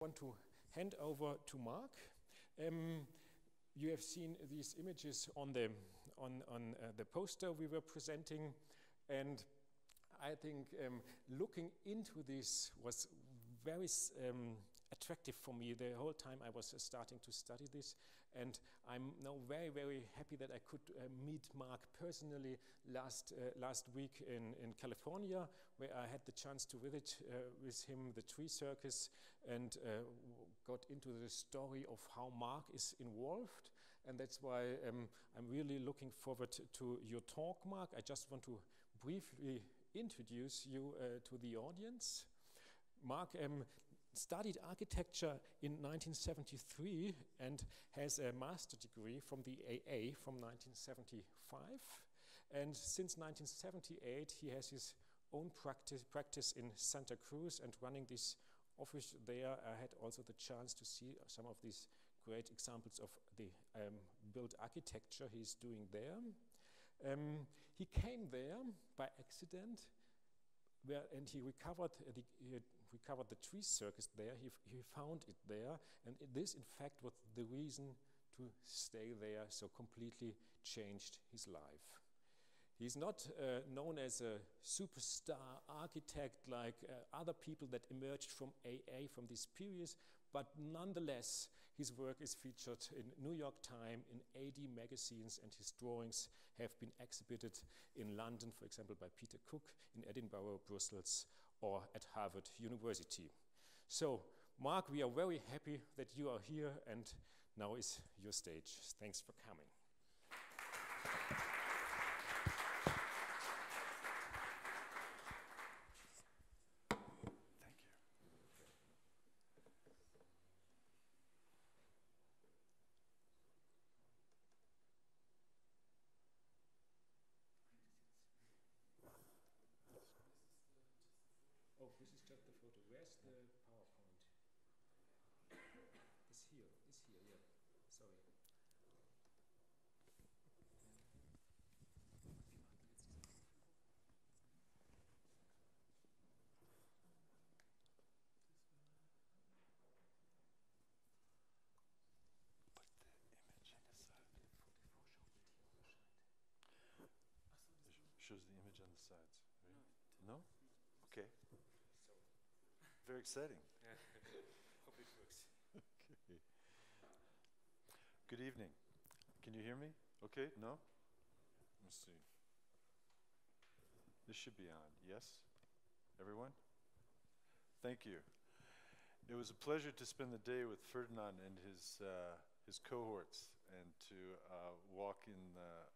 want to hand over to Mark. You have seen these images on the poster we were presenting, and I think looking into this was very attractive for me the whole time I was starting to study this, and I'm now very, very happy that I could meet Mark personally last week in California, where I had the chance to visit with him the tree circus and got into the story of how Mark is involved, and that's why I'm really looking forward to your talk, Mark. I just want to briefly introduce you to the audience. Mark studied architecture in 1973 and has a master's degree from the AA from 1975. And since 1978, he has his own practice in Santa Cruz and running this office there. I had also the chance to see some of these great examples of the built architecture he's doing there. He came there by accident, and he recovered the tree circus there. He found it there, and this, in fact, was the reason to stay there. So completely changed his life. He's not known as a superstar architect like other people that emerged from AA from this period, but nonetheless, his work is featured in New York Times, in AD magazines, and his drawings have been exhibited in London, for example, by Peter Cook, in Edinburgh, Brussels, or at Harvard University. So, Mark, we are very happy that you are here, and now is your stage. Thanks for coming. Oh, this is just the photo. Where's the PowerPoint? It's here, yeah. Sorry. Put the image on the side. Shows the image on the sides, right? No? Okay. Very exciting. Hope it works. Okay. Good evening. Can you hear me? Okay, no? Let's see. This should be on. Yes? Everyone? Thank you. It was a pleasure to spend the day with Ferdinand and his cohorts, and to walk in the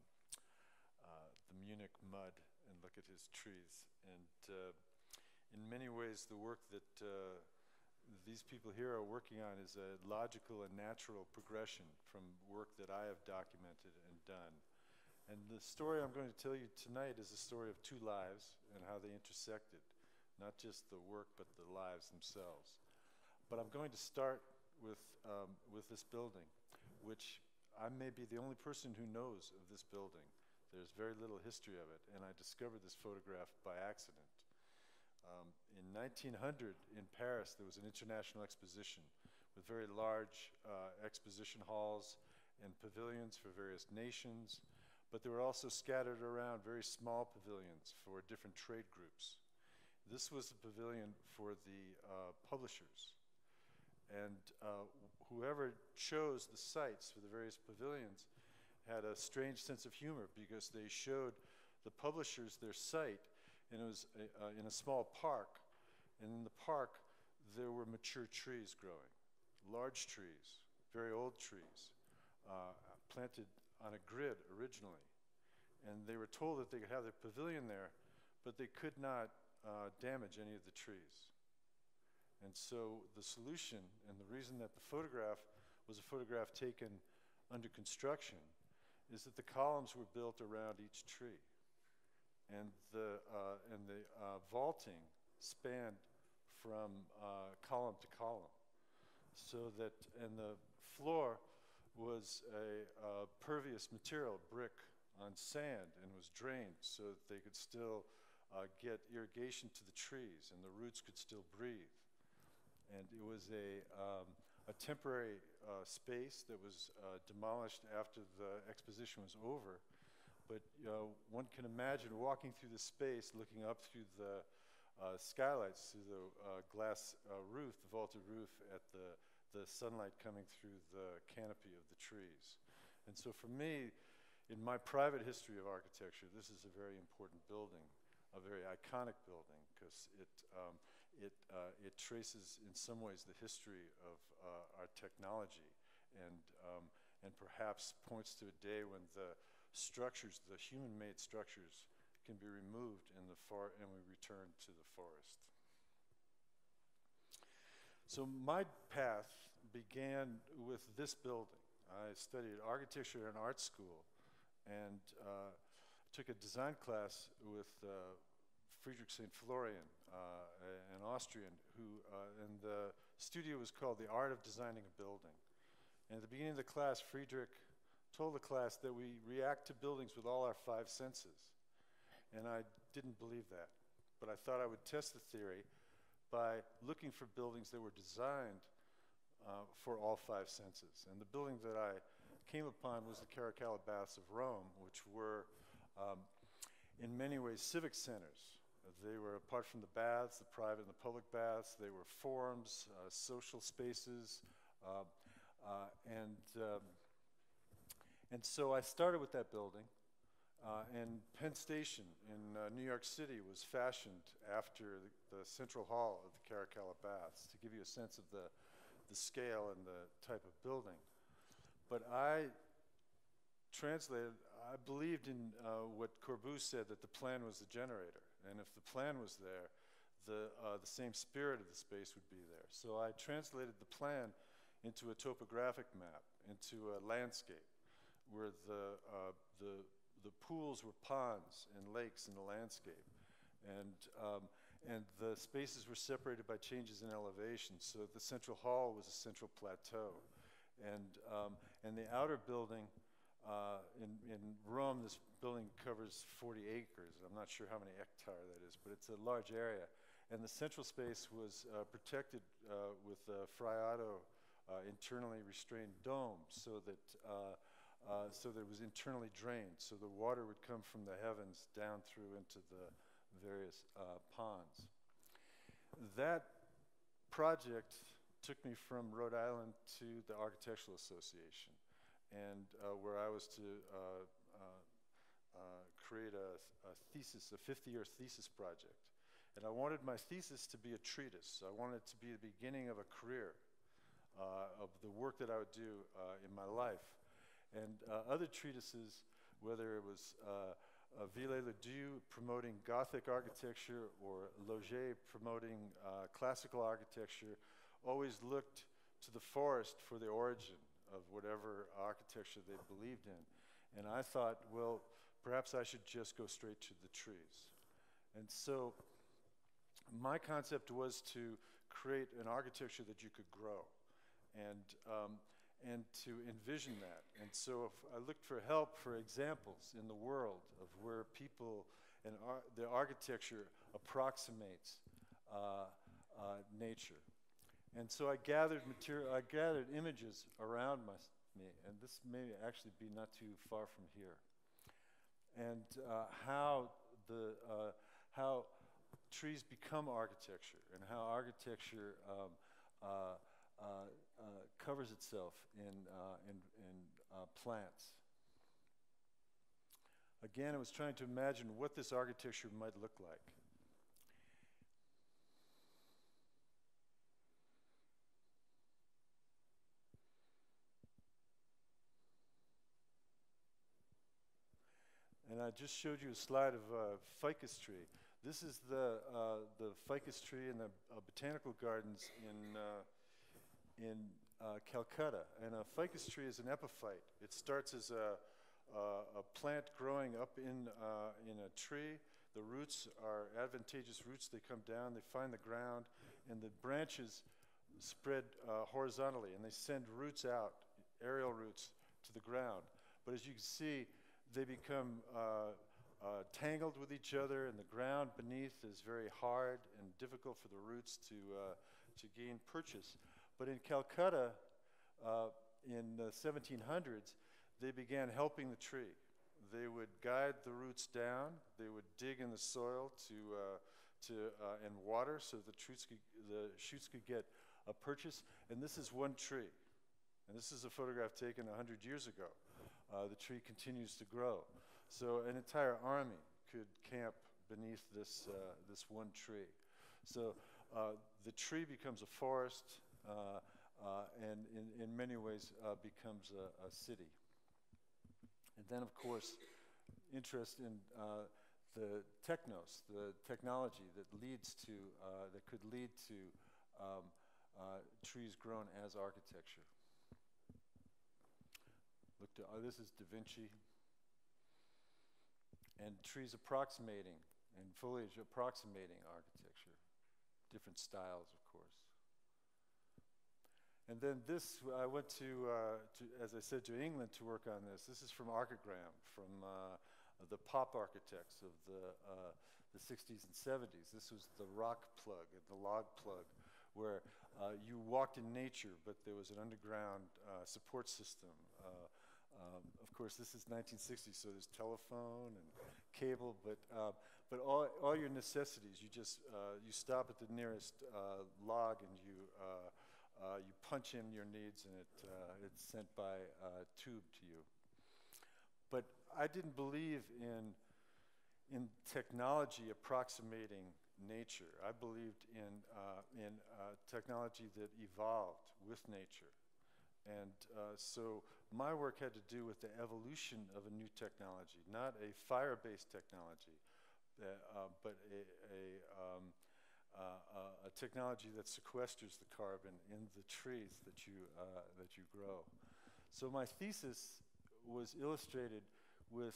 Munich mud and look at his trees. And in many ways, the work that these people here are working on is a logical and natural progression from work that I have documented and done. And the story I'm going to tell you tonight is a story of two lives and how they intersected, not just the work, but the lives themselves. But I'm going to start with this building, which I may be the only person who knows of this building. There's very little history of it, and I discovered this photograph by accident. In 1900, in Paris, there was an international exposition with very large exposition halls and pavilions for various nations, but there were also scattered around very small pavilions for different trade groups. This was a pavilion for the publishers, and whoever chose the sites for the various pavilions had a strange sense of humor, because they showed the publishers their site, and it was in a small park, and in the park there were mature trees growing, large trees, very old trees, planted on a grid originally. And they were told that they could have their pavilion there, but they could not damage any of the trees. And so the solution, and the reason that the photograph was a photograph taken under construction, is that the columns were built around each tree. And the vaulting spanned from column to column, so that, and the floor was a pervious material, brick on sand, and was drained so that they could still get irrigation to the trees, and the roots could still breathe. And it was a temporary space that was demolished after the exposition was over. But one can imagine walking through the space, looking up through the skylights, through the glass roof, the vaulted roof, at the sunlight coming through the canopy of the trees. And so for me, in my private history of architecture, this is a very important building, a very iconic building, because it traces in some ways the history of our technology, and perhaps points to a day when the structures, the human-made structures, can be removed and we return to the forest. So my path began with this building. I studied architecture in art school and took a design class with Friedrich St. Florian, an Austrian, and the studio was called The Art of Designing a Building. And at the beginning of the class, Friedrich told the class that we react to buildings with all our 5 senses. And I didn't believe that, but I thought I would test the theory by looking for buildings that were designed for all 5 senses. And the building that I came upon was the Caracalla Baths of Rome, which were in many ways civic centers. They were, apart from the baths, the private and the public baths, they were forums, social spaces, and so I started with that building. And Penn Station in New York City was fashioned after the Central Hall of the Caracalla Baths, to give you a sense of the scale and the type of building. But I believed in what Corbusier said, that the plan was the generator. And if the plan was there, the same spirit of the space would be there. So I translated the plan into a topographic map, into a landscape, where the pools were ponds and lakes in the landscape. And the spaces were separated by changes in elevation, so the central hall was a central plateau. And the outer building, in Rome, this building covers 40 acres. I'm not sure how many hectares that is, but it's a large area. And the central space was protected with a Friato internally restrained dome, so that it was internally drained, so the water would come from the heavens down through into the various ponds. That project took me from Rhode Island to the Architectural Association, and where I was to create a thesis, a 50-year thesis project. And I wanted my thesis to be a treatise. I wanted it to be the beginning of a career, of the work that I would do in my life. And other treatises, whether it was Viollet-le-Duc promoting Gothic architecture or Lauget promoting classical architecture, always looked to the forest for the origin of whatever architecture they believed in. And I thought, well, perhaps I should just go straight to the trees. And so my concept was to create an architecture that you could grow, and to envision that. And so if I looked for help, for examples in the world of where people and the architecture approximates nature. And so I gathered images around me, and this may actually be not too far from here. And how trees become architecture, and how architecture covers itself in plants. Again, I was trying to imagine what this architecture might look like. And I just showed you a slide of a ficus tree. This is the ficus tree in the botanical gardens in Calcutta. And a ficus tree is an epiphyte. It starts as a plant growing up in a tree. The roots are advantageous roots. They come down, they find the ground, and the branches spread horizontally, and they send roots out, aerial roots, to the ground. But as you can see, they become tangled with each other, and the ground beneath is very hard and difficult for the roots to gain purchase. But in Calcutta, in the 1700s, they began helping the tree. They would guide the roots down. They would dig in the soil and water so the shoots could get a purchase. And this is one tree. And this is a photograph taken 100 years ago. The tree continues to grow. So an entire army could camp beneath this one tree. So the tree becomes a forest and in many ways becomes a city. And then, of course, interest in the technos, the technology that leads to, that could lead to trees grown as architecture. This is Da Vinci, and trees approximating, and foliage approximating architecture. Different styles, of course. And then this, I went to, as I said, to England to work on this. This is from Archigram, from the pop architects of the 60s and 70s. This was the rock plug, the log plug, where you walked in nature, but there was an underground support system. Of course, this is 1960, so there's telephone and cable, but all your necessities, you stop at the nearest log and you punch in your needs, and it's sent by tube to you. But I didn't believe in technology approximating nature. I believed in technology that evolved with nature. And so my work had to do with the evolution of a new technology, not a fire-based technology, but a technology that sequesters the carbon in the trees that you grow. So my thesis was illustrated with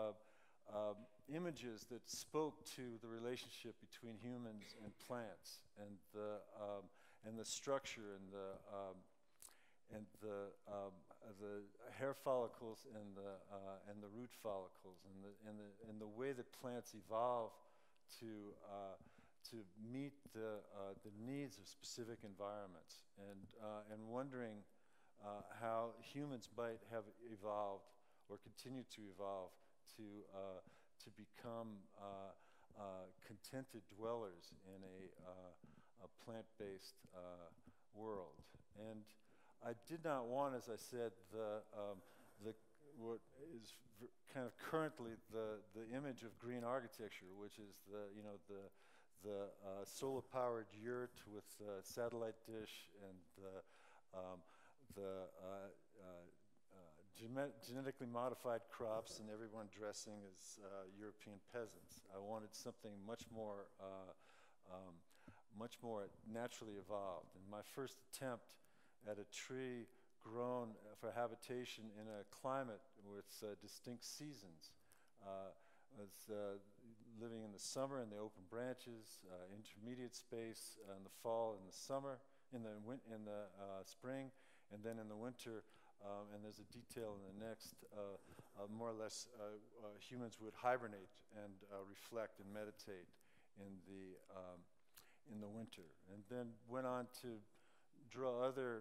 images that spoke to the relationship between humans and plants, and the structure and the hair follicles and the root follicles, and the way that plants evolve to meet the needs of specific environments, and wondering how humans might have evolved or continue to evolve to become contented dwellers in a plant-based world. And I did not want, as I said, what is kind of currently the image of green architecture, which is the solar-powered yurt with satellite dish and the genetically modified crops and everyone dressing as European peasants. I wanted something much more naturally evolved. And my first attempt at a tree grown for habitation in a climate with distinct seasons was living in the summer in the open branches, intermediate space in the fall and the summer, in the spring, and then in the winter. And there's a detail in the next, more or less, humans would hibernate and reflect and meditate in the winter, and then went on to draw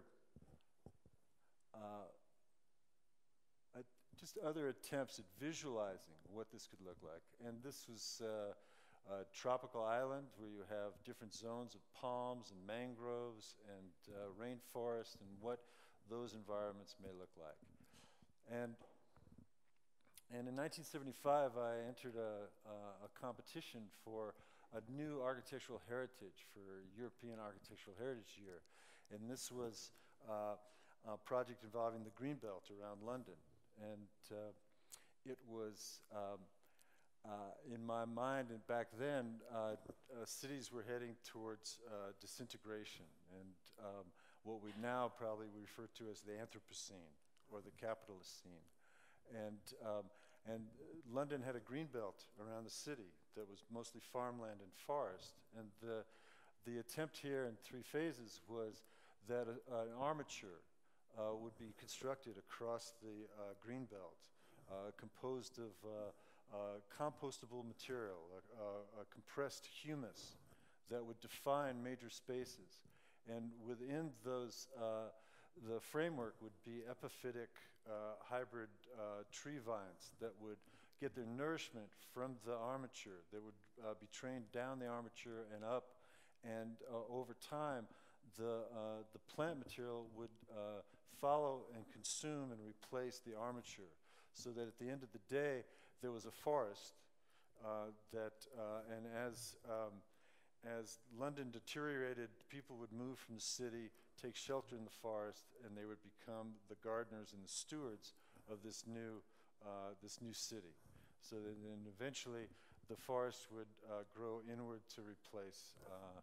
just other attempts at visualizing what this could look like. And this was a tropical island where you have different zones of palms and mangroves and rainforest, and what those environments may look like. And in 1975, I entered a competition for a new architectural heritage for European Architectural Heritage Year. And this was a project involving the Greenbelt around London. And it was, in my mind, and back then, cities were heading towards disintegration, and what we now probably refer to as the Anthropocene, or the capitalist scene. And London had a greenbelt around the city that was mostly farmland and forest. And the attempt here in 3 phases was that an armature would be constructed across the greenbelt, composed of compostable material, a compressed humus that would define major spaces. And within those, the framework would be epiphytic hybrid tree vines that would get their nourishment from the armature. They would be trained down the armature and up, and over time, the plant material would follow and consume and replace the armature, so that at the end of the day, there was a forest and as London deteriorated, people would move from the city, take shelter in the forest, and they would become the gardeners and the stewards of this new city. So then eventually, the forest would grow inward to replace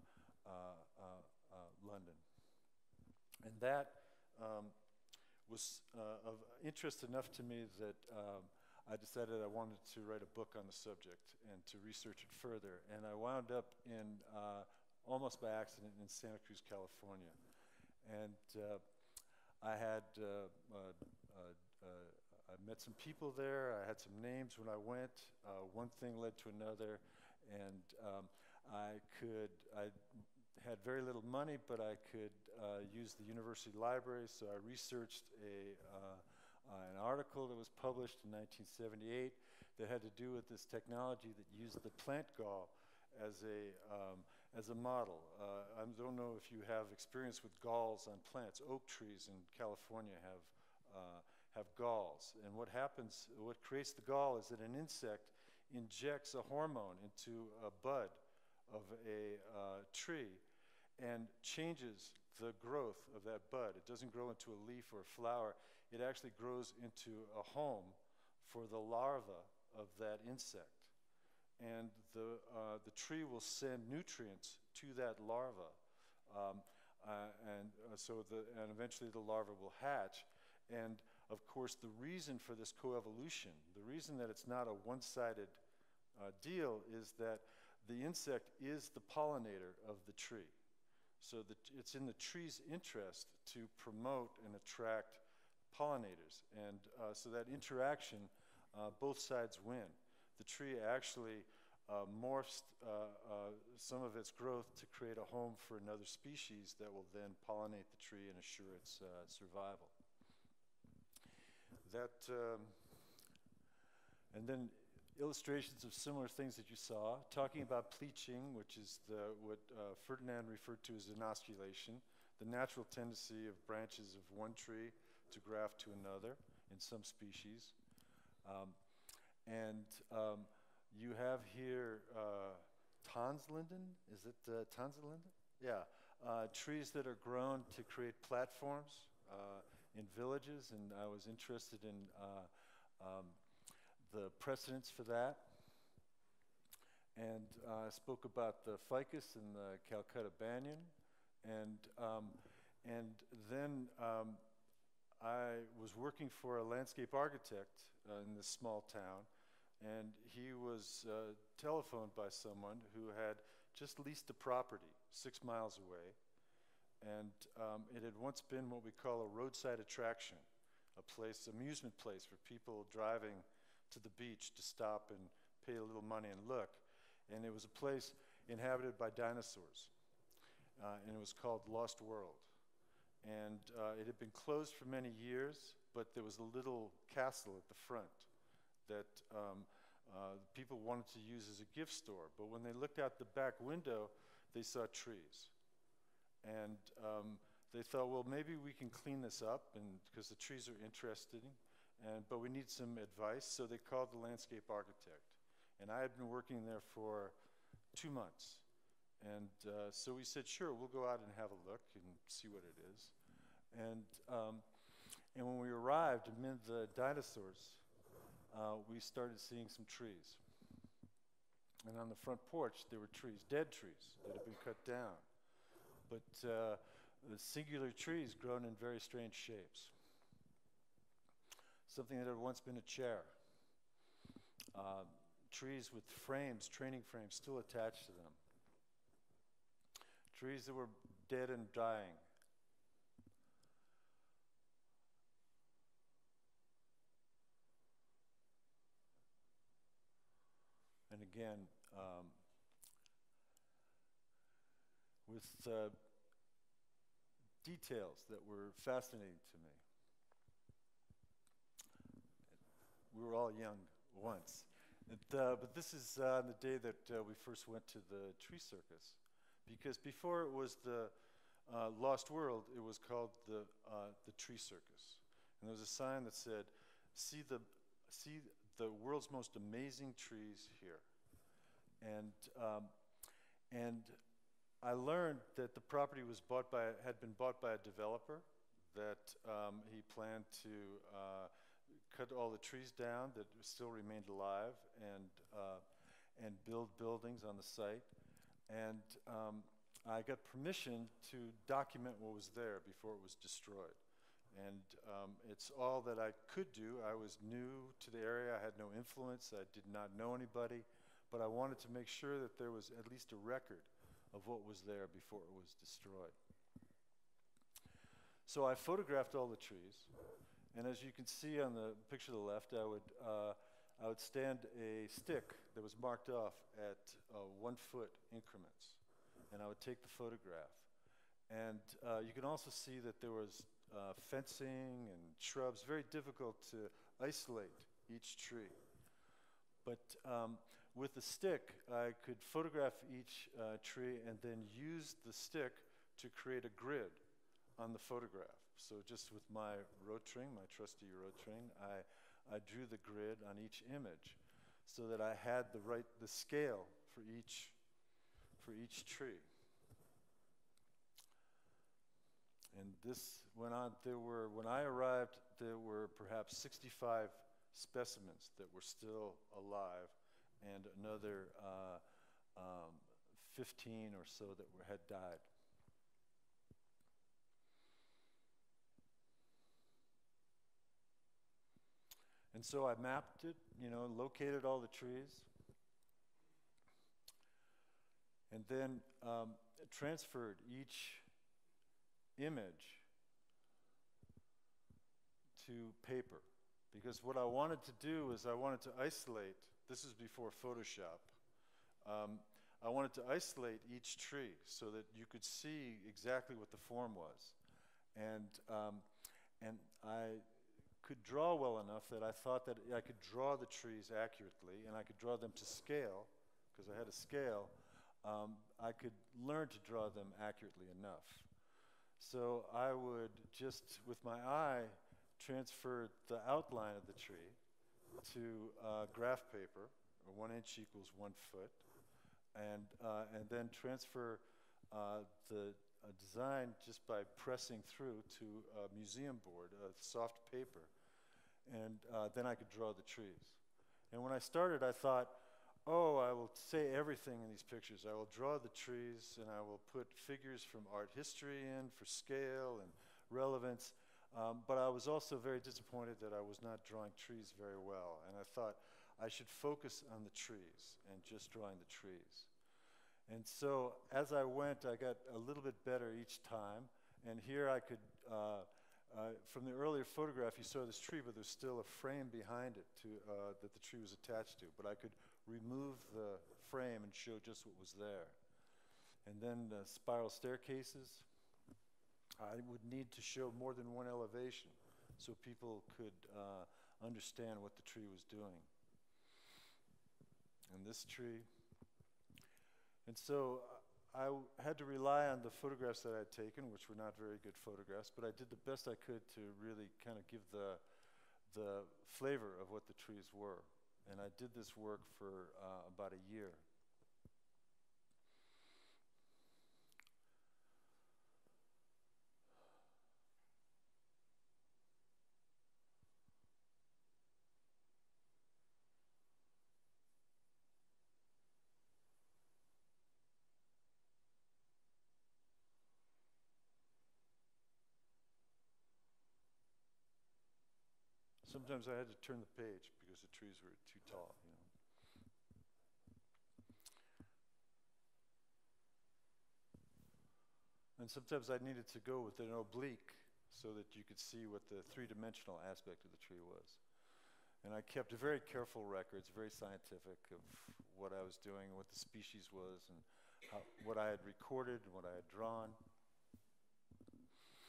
London. And that was of interest enough to me that I decided I wanted to write a book on the subject and to research it further. And I wound up in, almost by accident, in Santa Cruz, California. And I met some people there. I had some names when I went. One thing led to another. And I had very little money, but I could use the university library. So I researched an article that was published in 1978 that had to do with this technology that used the plant gall as a model. I don't know if you have experience with galls on plants. Oak trees in California have galls, and what creates the gall is that an insect injects a hormone into a bud of a tree and changes the growth of that bud. It doesn't grow into a leaf or a flower. It actually grows into a home for the larva of that insect. And the tree will send nutrients to that larva. And eventually the larva will hatch. And of course, the reason for this coevolution, the reason that it's not a one-sided deal, is that the insect is the pollinator of the tree. So that it's in the tree's interest to promote and attract pollinators, and so that interaction, both sides win. The tree actually morphs some of its growth to create a home for another species that will then pollinate the tree and assure its survival. And then illustrations of similar things that you saw, talking about pleaching, which is what Ferdinand referred to as inosculation, the natural tendency of branches of one tree to graft to another in some species. You have here Tanzlinden, is it Tanzlinden? Yeah, trees that are grown to create platforms in villages, and I was interested in the precedents for that. And I spoke about the ficus and the Calcutta banyan, and then I was working for a landscape architect in this small town, and he was telephoned by someone who had just leased a property 6 miles away, and it had once been what we call a roadside attraction, amusement place for people driving to the beach to stop and pay a little money and look. And it was a place inhabited by dinosaurs, and it was called Lost World. And it had been closed for many years, but there was a little castle at the front that people wanted to use as a gift store. But when they looked out the back window, they saw trees. And they thought, well, maybe we can clean this up, because the trees are interesting, but we need some advice. So they called the landscape architect. And I had been working there for 2 months. And so we said, sure, we'll go out and have a look and see what it is. And when we arrived amid the dinosaurs, we started seeing some trees. And on the front porch, there were trees, dead trees that had been cut down. But the singular trees grown in very strange shapes. Something that had once been a chair. Trees with frames, training frames, still attached to them. Trees that were dead and dying. And again, with details that were fascinating to me. We were all young once. But this is on the day that we first went to the tree circus. Because before it was the Lost World, it was called the Tree Circus. And there was a sign that said, see the world's most amazing trees here. And I learned that the property was had been bought by a developer, that he planned to cut all the trees down that still remained alive and build buildings on the site. And I got permission to document what was there before it was destroyed. And it's all that I could do. I was new to the area. I had no influence. I did not know anybody. But I wanted to make sure that there was at least a record of what was there before it was destroyed. So I photographed all the trees. And as you can see on the picture to the left, I would stand a stick that was marked off at 1 foot increments. And I would take the photograph. And you can also see that there was fencing and shrubs, very difficult to isolate each tree. But with the stick, I could photograph each tree and then use the stick to create a grid on the photograph. So just with my Rotring, my trusty Rotring, I drew the grid on each image so that I had the scale for each tree. And this went on. When I arrived, there were perhaps 65 specimens that were still alive, and another 15 or so that had died. And so I mapped it, located all the trees, and then transferred each image to paper. Because what I wanted to do is I wanted to isolate, this is before Photoshop, I wanted to isolate each tree so that you could see exactly what the form was. And I could draw well enough that I thought that I could draw the trees accurately, and I could draw them to scale, because I had a scale. I could learn to draw them accurately enough. So I would just, with my eye, transfer the outline of the tree to graph paper, or 1 inch equals 1 foot, and then transfer the design just by pressing through to a museum board, a soft paper, and then I could draw the trees. And when I started, I thought, oh, I will say everything in these pictures. I will draw the trees, and I will put figures from art history in for scale and relevance. But I was also very disappointed that I was not drawing trees very well. And I thought I should focus on the trees and just drawing the trees. And so as I went, I got a little bit better each time. And here I could, from the earlier photograph, you saw this tree, but there's still a frame behind it that the tree was attached to. But I could remove the frame and show just what was there. And then the spiral staircases. I would need to show more than one elevation so people could understand what the tree was doing. And this tree. And so I had to rely on the photographs that I'd taken, which were not very good photographs, but I did the best I could to really kind of give the flavor of what the trees were. And I did this work for about a year. Sometimes I had to turn the page because the trees were too tall, And sometimes I needed to go with an oblique so that you could see what the three-dimensional aspect of the tree was. And I kept a very careful records, very scientific, of what I was doing, what the species was, and what I had recorded and what I had drawn.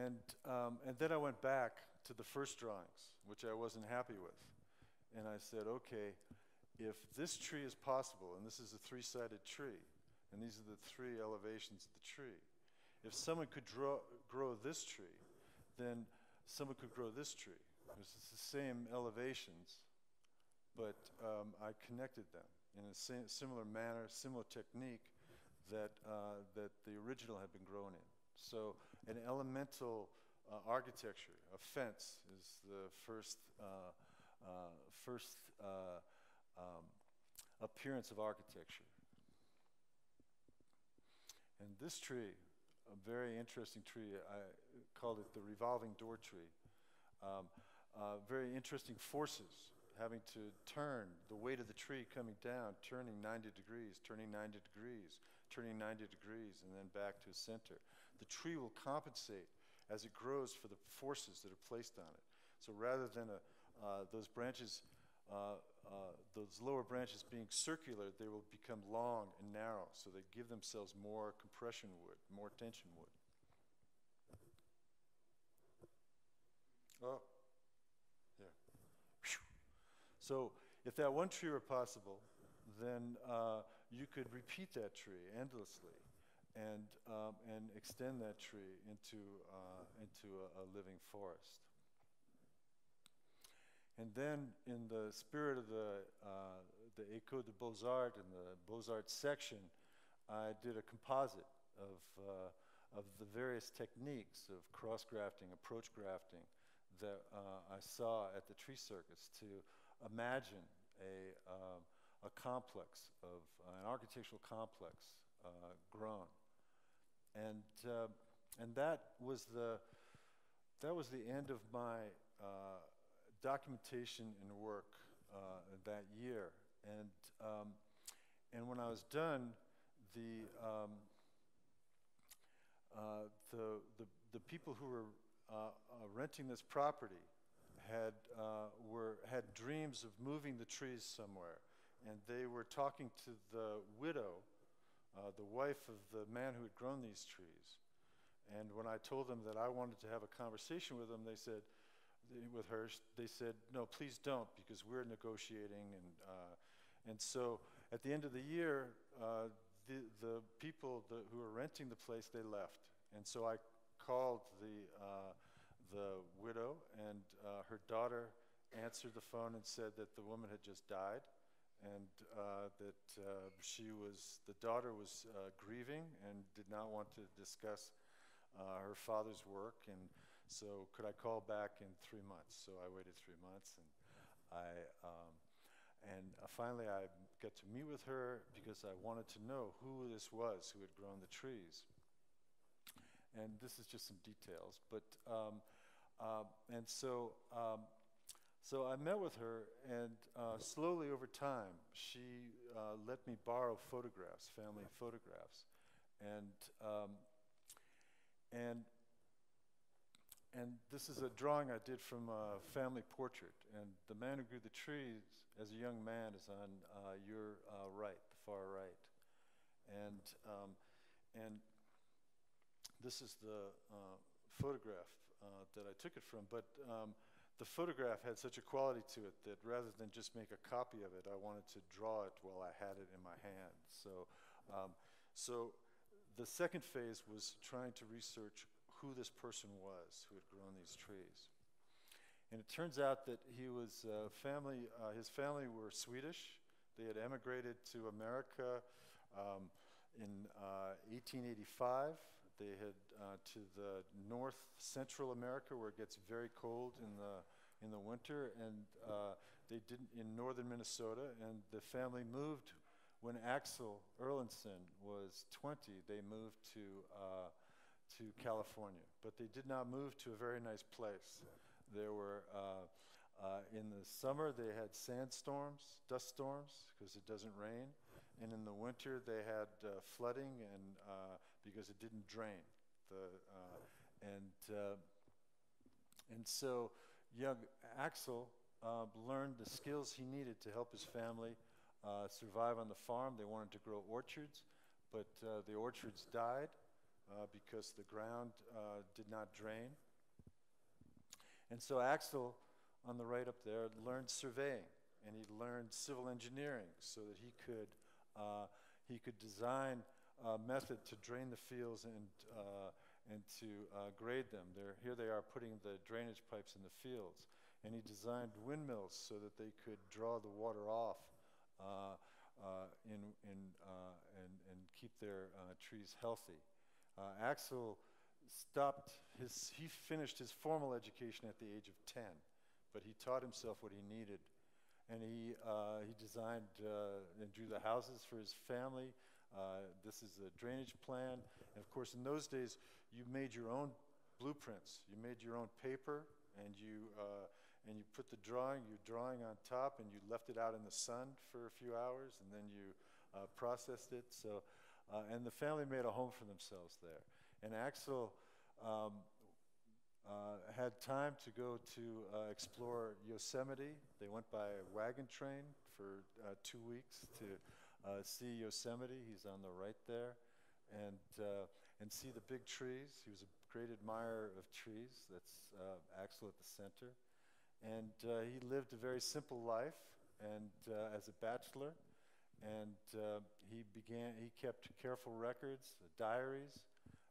And then I went back to the first drawings, which I wasn't happy with. And I said, okay, if this tree is possible, and this is a three-sided tree, and these are the three elevations of the tree, if someone could grow this tree, then someone could grow this tree. It's the same elevations, but I connected them in a similar manner, similar technique that the original had been grown in. So an elemental architecture, a fence, is the first appearance of architecture. And this tree, a very interesting tree, I called it the revolving door tree. Very interesting forces having to turn, the weight of the tree coming down, turning 90 degrees, turning 90 degrees, turning 90 degrees, and then back to the center. The tree will compensate as it grows for the forces that are placed on it. So rather than those branches, those lower branches being circular, they will become long and narrow, so they give themselves more compression wood, more tension wood. Oh, yeah. So if that one tree were possible, then you could repeat that tree endlessly and extend that tree into a living forest. And then, in the spirit of the École des Beaux-Arts and the Beaux-Arts section, I did a composite of the various techniques of cross-grafting, approach grafting that I saw at the tree circus to imagine a complex of an architectural complex grown, and that was the end of my documentation and work that year, and when I was done, the people who were renting this property had dreams of moving the trees somewhere, and they were talking to the widow, the wife of the man who had grown these trees. And when I told them that I wanted to have a conversation with them, they said, they said, no, please don't, because we're negotiating. And so at the end of the year, the people who were renting the place, they left. And so I called the widow, and her daughter answered the phone and said that the woman had just died, and that the daughter was grieving and did not want to discuss her father's work, and so could I call back in 3 months? So I waited 3 months, and finally I got to meet with her because I wanted to know who this was who had grown the trees. And this is just some details, but and so I met with her, and slowly over time she let me borrow photographs, family photographs, and this is a drawing I did from a family portrait, and the man who grew the trees as a young man is on your right, the far right, and this is the photograph that I took it from, but the photograph had such a quality to it that rather than just make a copy of it, I wanted to draw it while I had it in my hand. So the second phase was trying to research who this person was who had grown these trees. And it turns out that his family were Swedish. They had emigrated to America in 1885. They had to the north central America, where it gets very cold in the winter, and they didn't in northern Minnesota. And the family moved when Axel Erlandson was 20. They moved to California, but they did not move to a very nice place. There were in the summer they had sandstorms, dust storms, because it doesn't rain, and in the winter they had flooding and because it didn't drain. And so young Axel learned the skills he needed to help his family survive on the farm. They wanted to grow orchards, but the orchards died because the ground did not drain. And so Axel, on the right up there, learned surveying, and he learned civil engineering so that he could design a method to drain the fields and to grade them. Here they are putting the drainage pipes in the fields. And he designed windmills so that they could draw the water off and keep their trees healthy. Axel he finished his formal education at the age of 10, but he taught himself what he needed. And he designed and drew the houses for his family. This is a drainage plan. And of course, in those days, you made your own blueprints. You made your own paper, and you put your drawing on top, and you left it out in the sun for a few hours, and then you processed it. So, and the family made a home for themselves there. And Axel had time to go to explore Yosemite. They went by a wagon train for 2 weeks to see Yosemite. He's on the right there, and see the big trees. He was a great admirer of trees. That's Axel at the center. And he lived a very simple life, and as a bachelor, and he kept careful records, diaries,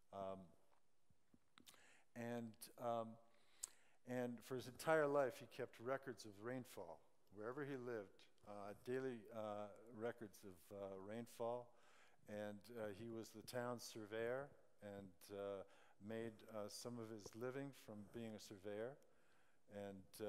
and for his entire life he kept records of rainfall wherever he lived, daily records of rainfall, and he was the town surveyor and made some of his living from being a surveyor and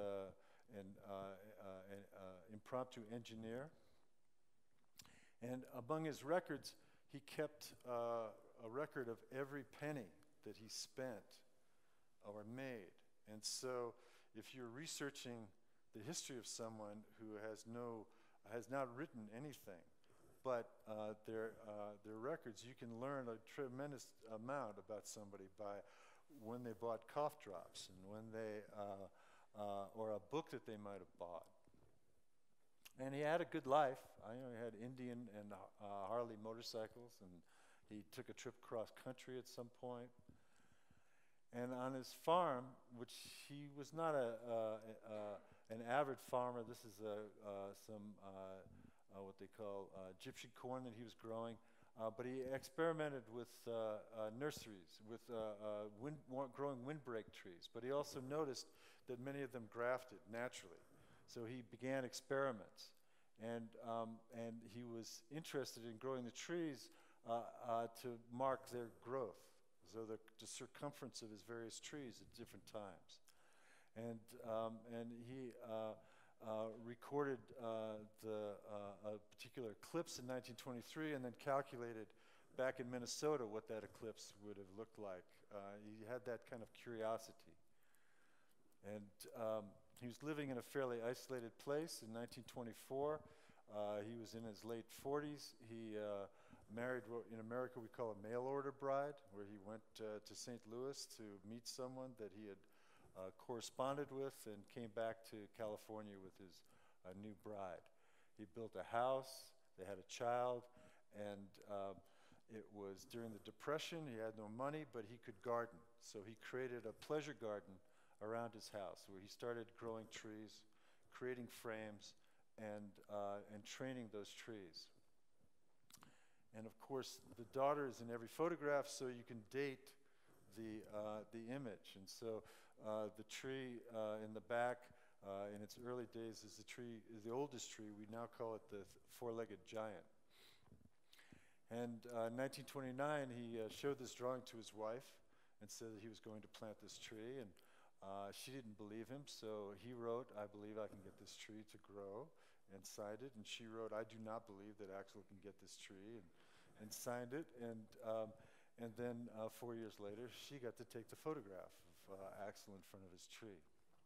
impromptu engineer. And among his records, he kept a record of every penny that he spent or made. And so if you're researching the history of someone who has not written anything, but their records, you can learn a tremendous amount about somebody by when they bought cough drops and when they, or a book that they might have bought. And he had a good life. He had Indian and Harley motorcycles, and he took a trip cross country at some point. And on his farm, which he was not an avid farmer, this is what they call Egyptian corn that he was growing, but he experimented with nurseries, with growing windbreak trees. But he also noticed that many of them grafted naturally. So he began experiments, and he was interested in growing the trees to mark their growth, so the circumference of his various trees at different times. And he recorded a particular eclipse in 1923, and then calculated back in Minnesota what that eclipse would have looked like. He had that kind of curiosity. And he was living in a fairly isolated place in 1924. He was in his late 40s. He married what in America we call a mail order bride, where he went to St. Louis to meet someone that he had corresponded with, and came back to California with his new bride. He built a house, they had a child, and it was during the Depression. He had no money, but he could garden. So he created a pleasure garden around his house, where he started growing trees, creating frames, and training those trees. And of course, the daughter is in every photograph, so you can date the image. And so the tree in the back, in its early days, is the oldest tree. We now call it the four-legged giant. And in 1929, he showed this drawing to his wife and said that he was going to plant this tree. And she didn't believe him, so he wrote, "I believe I can get this tree to grow," and signed it. And she wrote, "I do not believe that Axel can get this tree," and signed it. And then 4 years later, she got to take the photograph of Axel in front of his tree.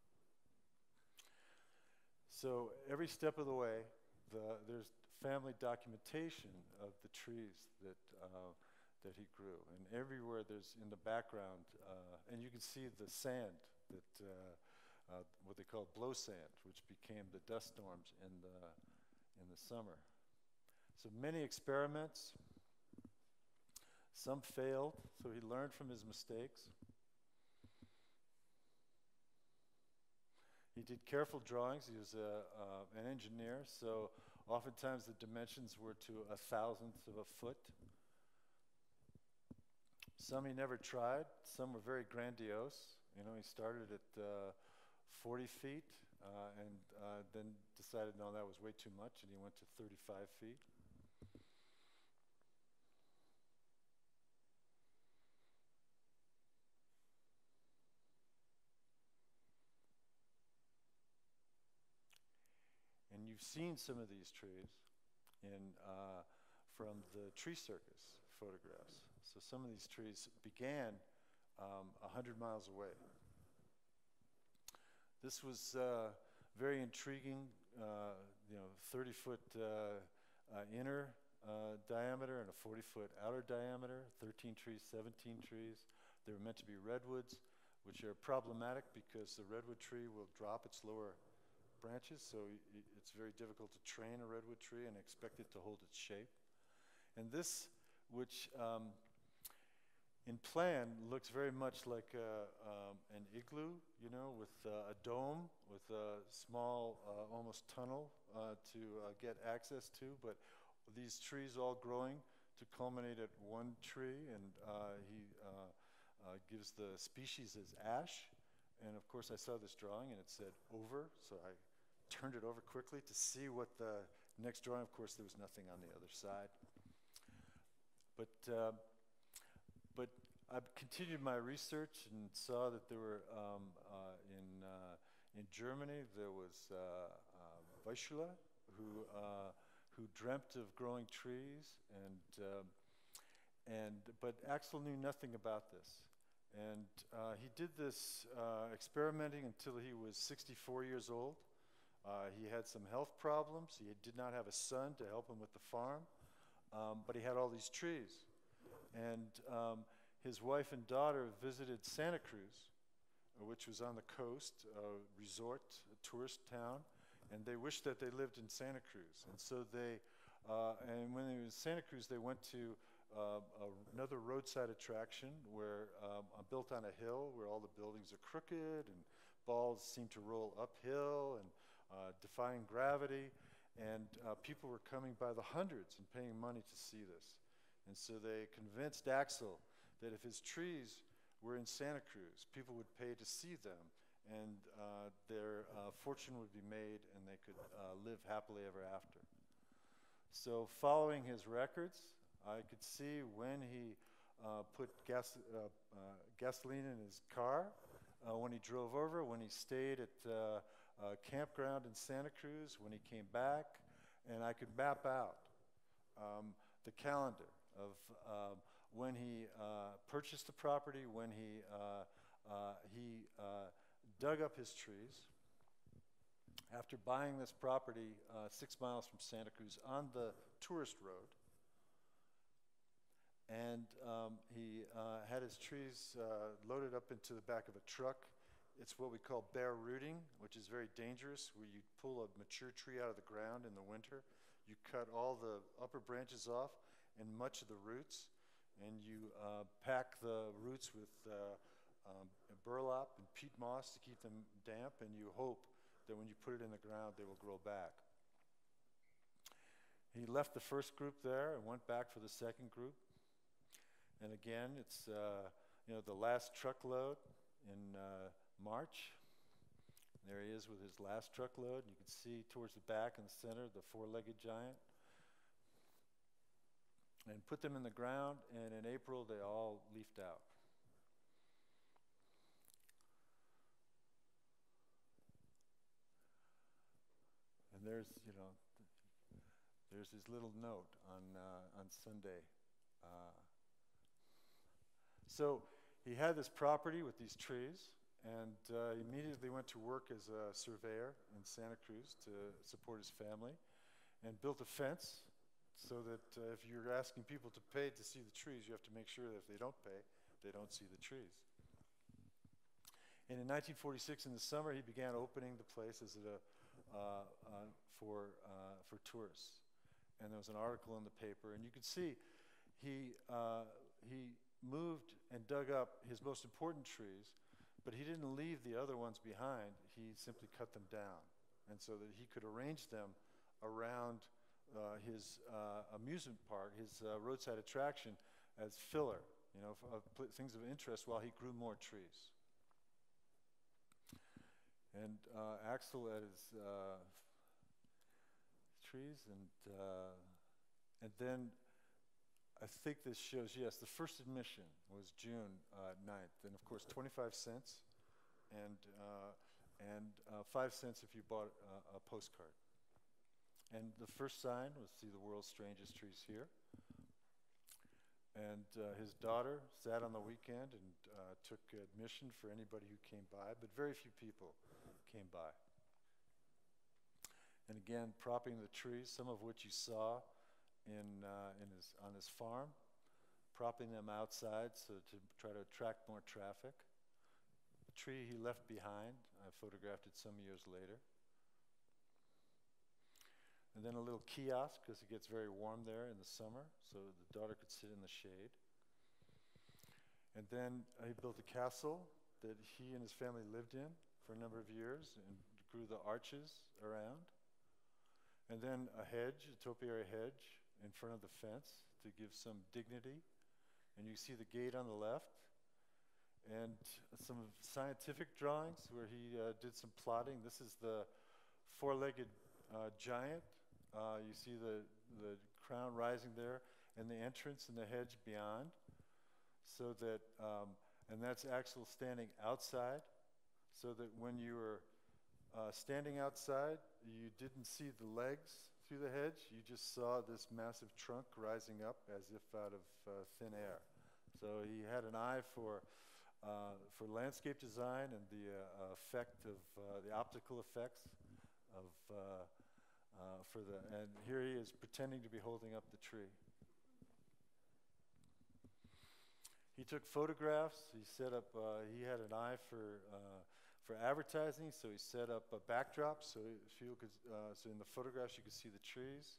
So every step of the way, there's family documentation of the trees that he grew. And everywhere there's in the background, and you can see the sand that what they call blow sand, which became the dust storms in the summer. So many experiments. Some failed, so he learned from his mistakes. He did careful drawings. He was an engineer, so oftentimes the dimensions were to 1/1000th of a foot. Some he never tried. Some were very grandiose. You know, he started at 40 feet and then decided, no, that was way too much, and he went to 35 feet. And you've seen some of these trees from the tree circus photographs. So some of these trees began 100 miles away. This was very intriguing, 30-foot inner diameter and a 40-foot outer diameter, 13 trees, 17 trees. They were meant to be redwoods, which are problematic because the redwood tree will drop its lower branches, so it's very difficult to train a redwood tree and expect it to hold its shape. And this, which in plan looks very much like an igloo, you know, with a dome, with a small, almost tunnel to get access to, but these trees all growing to culminate at one tree, and he gives the species as ash. And of course I saw this drawing and it said over, so I turned it over quickly to see what the next drawing. Of course there was nothing on the other side. But I continued my research and saw that there were in Germany there was Vaischula who dreamt of growing trees, but Axel knew nothing about this. And he did this experimenting until he was 64 years old. He had some health problems. He did not have a son to help him with the farm, but he had all these trees. And his wife and daughter visited Santa Cruz, which was on the coast, a resort, a tourist town, and they wished that they lived in Santa Cruz. And so they, and when they were in Santa Cruz, they went to another roadside attraction where built on a hill where all the buildings are crooked and balls seem to roll uphill and defying gravity, and people were coming by the hundreds and paying money to see this. And so they convinced Axel that if his trees were in Santa Cruz, people would pay to see them, and their fortune would be made and they could live happily ever after. So following his records, I could see when he put gasoline in his car, when he drove over, when he stayed at a campground in Santa Cruz, when he came back, and I could map out the calendar of when he purchased the property, when he dug up his trees. After buying this property 6 miles from Santa Cruz on the tourist road, and he had his trees loaded up into the back of a truck. It's what we call bare rooting, which is very dangerous, where you pull a mature tree out of the ground in the winter. You cut all the upper branches off and much of the roots, and you pack the roots with burlap and peat moss to keep them damp, and you hope that when you put it in the ground, they will grow back. He left the first group there and went back for the second group. And again, it's the last truckload in March. There he is with his last truckload. You can see towards the back and the center the four-legged giant. And put them in the ground, and in April they all leafed out. And there's his little note on Sunday. So he had this property with these trees, and he immediately went to work as a surveyor in Santa Cruz to support his family, and built a fence so that if you're asking people to pay to see the trees, you have to make sure that if they don't pay, they don't see the trees. And in 1946, in the summer, he began opening the place as for tourists. And there was an article in the paper, and you could see he he moved and dug up his most important trees, but he didn't leave the other ones behind. He simply cut them down, and so that he could arrange them around his amusement park, his roadside attraction, as filler, you know, things of interest, while he grew more trees. And Axel at his trees, and then I think this shows, yes, the first admission was June 9th, and of course 25 cents, and 5 cents if you bought a postcard. And the first sign was "See the World's Strangest Trees Here." And his daughter sat on the weekend and took admission for anybody who came by, but very few people came by. And again, propping the trees, some of which you saw on his farm, propping them outside so to try to attract more traffic. The tree he left behind, I photographed it some years later. And then a little kiosk, because it gets very warm there in the summer, so the daughter could sit in the shade. And then he built a castle that he and his family lived in for a number of years and grew the arches around. And then a hedge, a topiary hedge, in front of the fence to give some dignity. And you see the gate on the left. And some scientific drawings where he did some plotting. This is the four-legged giant. You see the crown rising there, and the entrance and the hedge beyond. So that, and that's Axel standing outside, so that when you were standing outside, you didn't see the legs through the hedge. You just saw this massive trunk rising up as if out of thin air. So he had an eye for landscape design and the effect of the optical effects of and here he is pretending to be holding up the tree. He took photographs. He set up. He had an eye for advertising, so he set up a backdrop so people could. So in the photographs you could see the trees,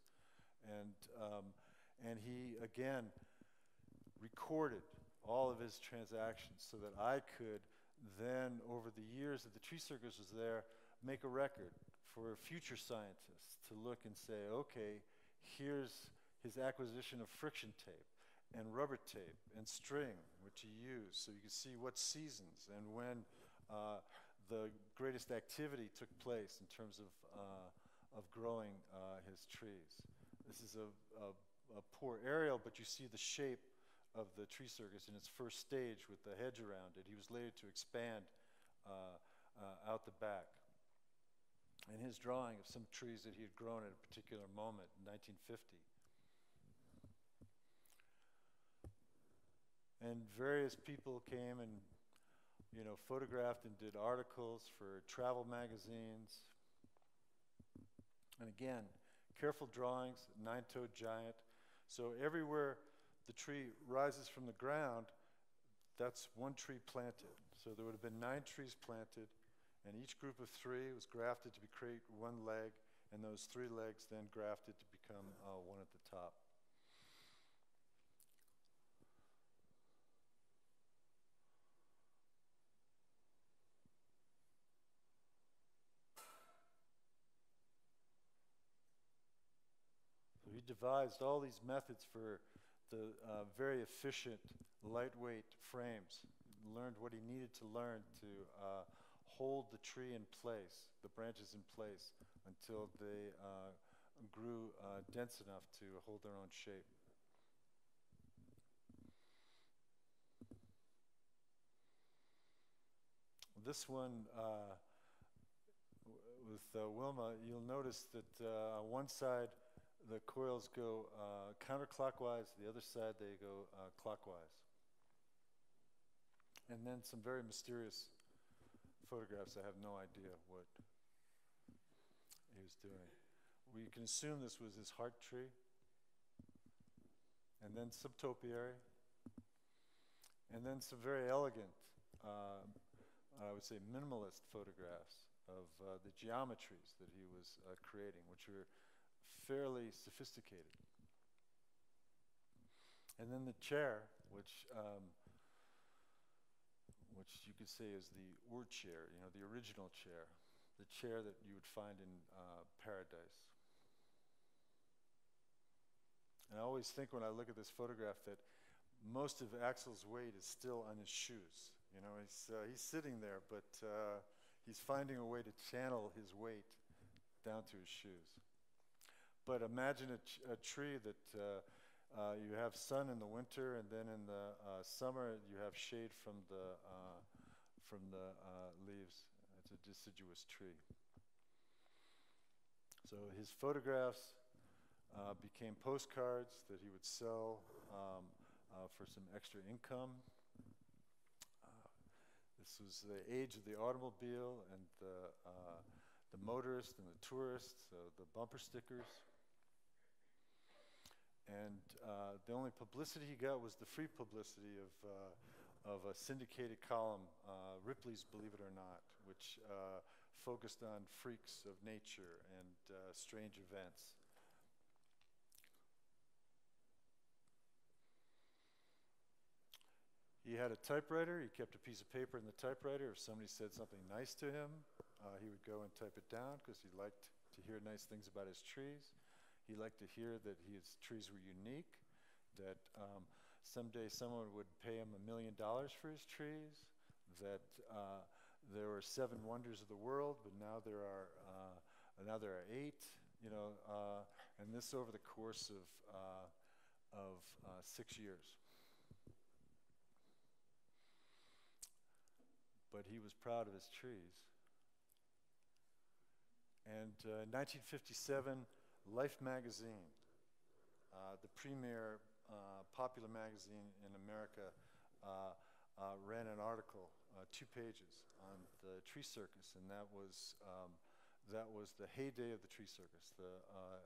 and he again recorded all of his transactions so that I could then, over the years that the tree circus was there, make a record for future scientists to look and say, okay, here's his acquisition of friction tape and rubber tape and string, which he used, so you can see what seasons and when the greatest activity took place in terms of growing his trees. This is a poor aerial, but you see the shape of the tree circus in its first stage with the hedge around it. He was later to expand out the back. And his drawing of some trees that he had grown at a particular moment in 1950. And various people came and, you know, photographed and did articles for travel magazines. And again, careful drawings, nine-toed giant. So everywhere the tree rises from the ground, that's one tree planted. So there would have been 9 trees planted, and each group of 3 was grafted to create one leg, and those 3 legs then grafted to become one at the top. So he devised all these methods for the very efficient, lightweight frames. He learned what he needed to learn to hold the tree in place, the branches in place, until they grew dense enough to hold their own shape. This one, with Wilma, you'll notice that on one side the coils go counterclockwise, the other side they go clockwise. And then some very mysterious photographs. I have no idea what he was doing. We can assume this was his heart tree. And then some topiary. And then some very elegant, I would say minimalist photographs of the geometries that he was creating, which were fairly sophisticated. And then the chair which you could say is the Ur chair, you know, the original chair, the chair that you would find in paradise. And I always think when I look at this photograph that most of Axel's weight is still on his shoes. You know, he's sitting there, but he's finding a way to channel his weight down to his shoes. But imagine a tree that you have sun in the winter, and then in the summer you have shade from the leaves. It's a deciduous tree. So his photographs became postcards that he would sell for some extra income. This was the age of the automobile and the motorists and the tourists, the bumper stickers. And the only publicity he got was the free publicity of a syndicated column, Ripley's Believe It or Not, which focused on freaks of nature and strange events. He had a typewriter. He kept a piece of paper in the typewriter. If somebody said something nice to him, he would go and type it down because he liked to hear nice things about his trees. He liked to hear that his trees were unique, that someday someone would pay him $1 million for his trees, that there were 7 wonders of the world, but now there are 8, you know, and this over the course of 6 years. But he was proud of his trees. And in 1957, Life magazine, the premier popular magazine in America, ran an article, 2 pages, on the tree circus, and that was the heyday of the tree circus. The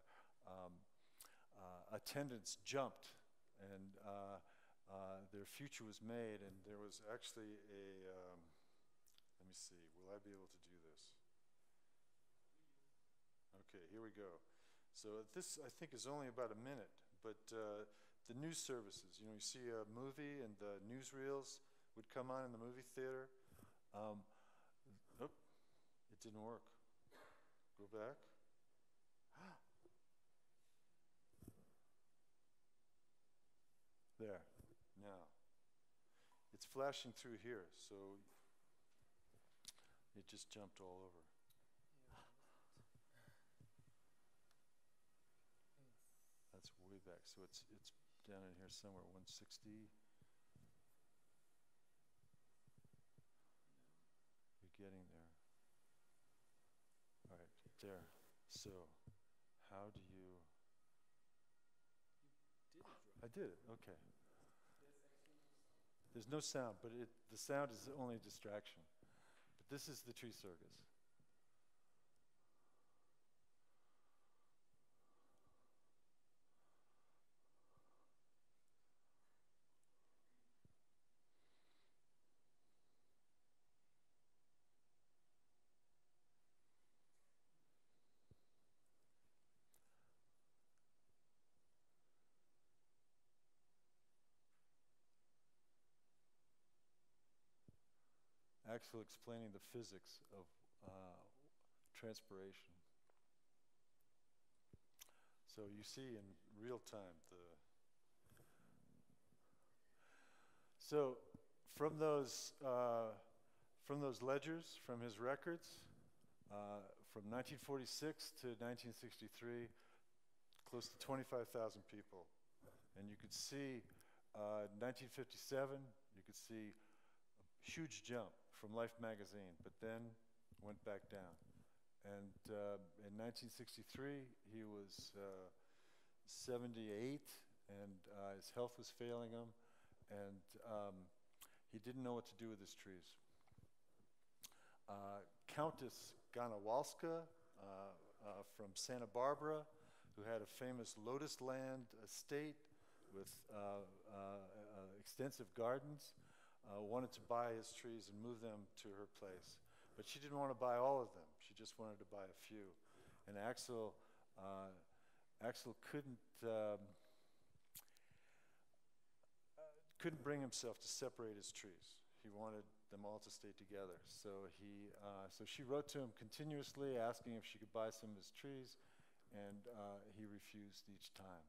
attendance jumped, and their future was made, and there was actually a let me see, will I be able to do this? Okay, here we go. So this, I think, is only about a minute, but the news services, you know, you see a movie and the newsreels would come on in the movie theater. It didn't work. Go back. There, now. It's flashing through here, so it just jumped all over. That's way back, so it's down in here somewhere, 160. You're getting there. All right, there. So, how do you? You did it right. I did it. Okay. There's no sound, but the sound is only a distraction. But this is the tree circus. Axel explaining the physics of transpiration. So you see in real time so from those ledgers, from his records, from 1946 to 1963, close to 25,000 people. And you could see 1957, you could see a huge jump from Life magazine, but then went back down. And in 1963, he was 78, and his health was failing him, and he didn't know what to do with his trees. Countess Ganowalska from Santa Barbara, who had a famous lotus land estate with extensive gardens, wanted to buy his trees and move them to her place. But she didn't want to buy all of them. She just wanted to buy a few. And Axel couldn't bring himself to separate his trees. He wanted them all to stay together. So so she wrote to him continuously asking if she could buy some of his trees, and he refused each time.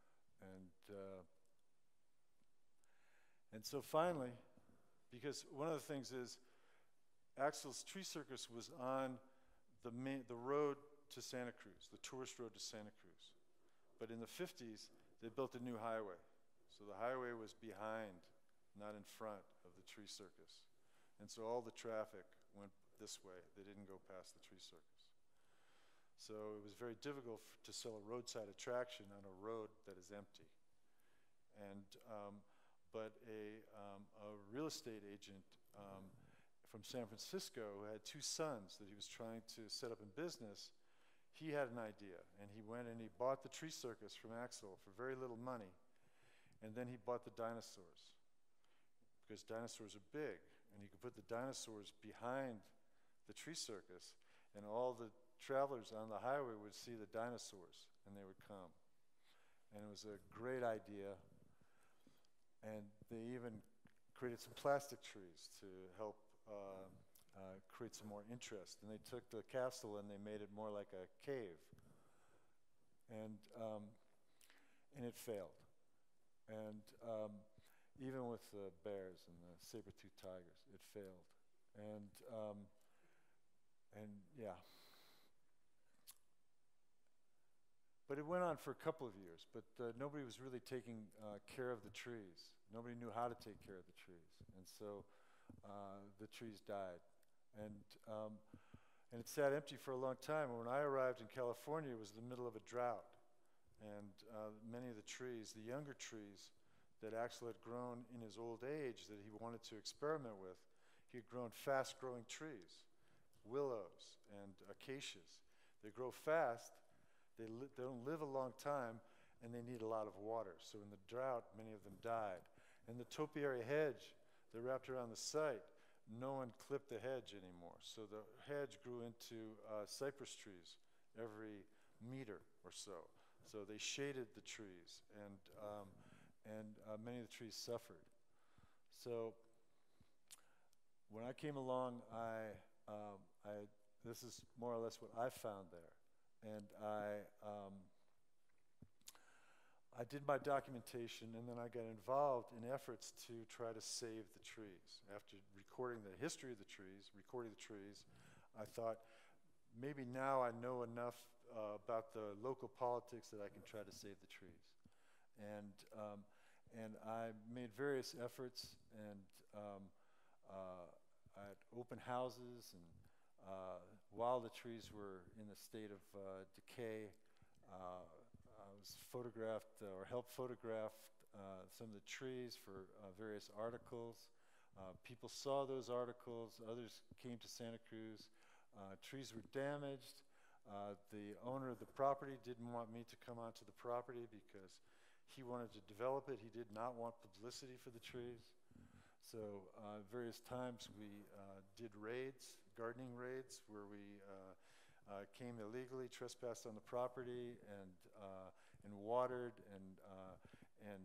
And so finally, because one of the things is Axel's Tree Circus was on the road to Santa Cruz, the tourist road to Santa Cruz. But in the 50s, they built a new highway. So the highway was behind, not in front of the Tree Circus. And so all the traffic went this way. They didn't go past the Tree Circus. So it was very difficult to sell a roadside attraction on a road that is empty. And but a real estate agent from San Francisco who had two sons that he was trying to set up in business, he had an idea, and he went and he bought the Tree Circus from Axel for very little money, and then he bought the dinosaurs, because dinosaurs are big, and he could put the dinosaurs behind the Tree Circus, and all the travelers on the highway would see the dinosaurs, and they would come. And it was a great idea. And they even created some plastic trees to help create some more interest. And they took the castle and they made it more like a cave. And it failed. And even with the bears and the saber-toothed tigers, it failed. And yeah. But it went on for a couple of years, but nobody was really taking care of the trees. Nobody knew how to take care of the trees. And so the trees died. And it sat empty for a long time. And when I arrived in California, it was the middle of a drought. And many of the trees, the younger trees that Axel had grown in his old age that he wanted to experiment with, he had grown fast-growing trees, willows and acacias. They grow fast. They don't live a long time, and they need a lot of water. So in the drought, many of them died. And the topiary hedge that wrapped around the site, no one clipped the hedge anymore. So the hedge grew into cypress trees every meter or so. So they shaded the trees, and many of the trees suffered. So when I came along, this is more or less what I found there. And I did my documentation, and then I got involved in efforts to try to save the trees. After recording the history of the trees, I thought, maybe now I know enough about the local politics that I can try to save the trees. And I made various efforts, and I had open houses, and while the trees were in a state of decay, I was photographed or helped photograph some of the trees for various articles. People saw those articles. Others came to Santa Cruz. Trees were damaged. The owner of the property didn't want me to come onto the property because he wanted to develop it. He did not want publicity for the trees. So various times we did raids, gardening raids, where we came illegally, trespassed on the property, and watered and